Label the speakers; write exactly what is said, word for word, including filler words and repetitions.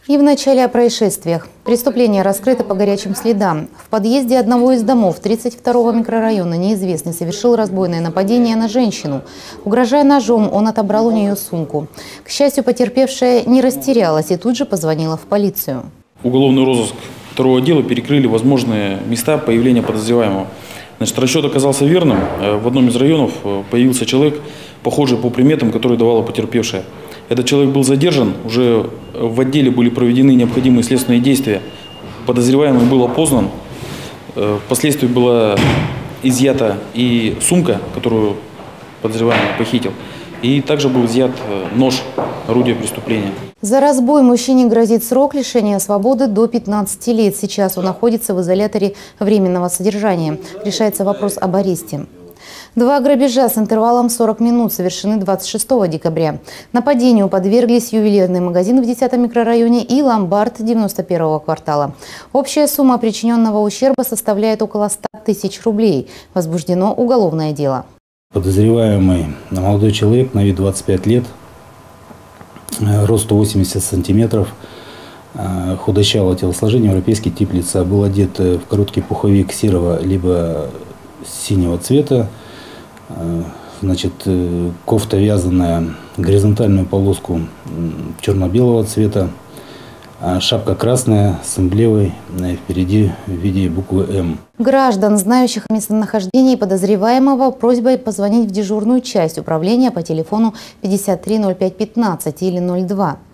Speaker 1: И в начале о происшествиях. Преступление раскрыто по горячим следам. В подъезде одного из домов тридцать второго микрорайона неизвестный совершил разбойное нападение на женщину. Угрожая ножом, он отобрал у нее сумку. К счастью, потерпевшая не растерялась и тут же позвонила в полицию.
Speaker 2: Уголовный розыск второго отдела перекрыли возможные места появления подозреваемого. Значит, расчет оказался верным. В одном из районов появился человек, похожий по приметам, которые давала потерпевшая. Этот человек был задержан, уже в отделе были проведены необходимые следственные действия. Подозреваемый был опознан. Впоследствии была изъята и сумка, которую подозреваемый похитил. И также был изъят нож, орудие преступления.
Speaker 1: За разбой мужчине грозит срок лишения свободы до пятнадцати лет. Сейчас он находится в изоляторе временного содержания. Решается вопрос об аресте. Два грабежа с интервалом сорок минут совершены двадцать шестого декабря. Нападению подверглись ювелирный магазин в десятом микрорайоне и ломбард девяносто первого квартала. Общая сумма причиненного ущерба составляет около ста тысяч рублей. Возбуждено уголовное дело.
Speaker 3: Подозреваемый молодой человек, на вид двадцать пять лет, рост сто восемьдесят сантиметров, худощавого телосложения, европейский тип лица. Был одет в короткий пуховик серого либо синего цвета, значит, кофта вязаная, горизонтальную полоску черно-белого цвета, шапка красная с эмблемой впереди в виде буквы «М».
Speaker 1: Граждан, знающих о местонахождении подозреваемого, просьбой позвонить в дежурную часть управления по телефону пятьдесят три ноль пять пятнадцать или ноль два.